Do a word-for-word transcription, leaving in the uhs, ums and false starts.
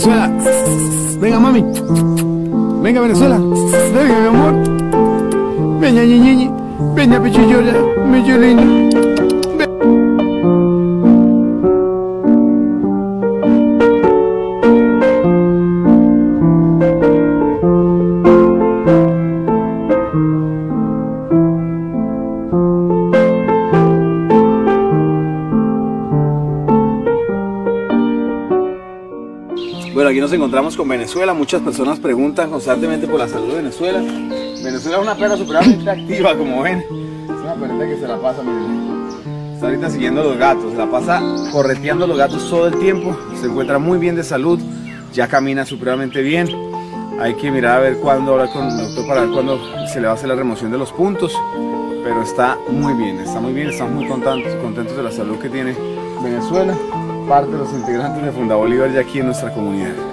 Venezuela. Venga, mami. Venga, Venezuela. Venga, mi amor. Venga, ñiñiñi. Venga, pichillola. Mi lindo. Bueno, aquí nos encontramos con Venezuela. Muchas personas preguntan constantemente por la salud de Venezuela. Venezuela es una perra supremamente activa, como ven. Es una perrita que se la pasa, miren. Está ahorita siguiendo a los gatos, se la pasa correteando a los gatos todo el tiempo. Se encuentra muy bien de salud, ya camina supremamente bien. Hay que mirar a ver cuándo, hablar con el doctor para ver cuándo se le va a hacer la remoción de los puntos. Pero está muy bien, está muy bien, estamos muy contentos, contentos de la salud que tiene Venezuela. Parte de los integrantes de Funda Bolívar ya aquí en nuestra comunidad.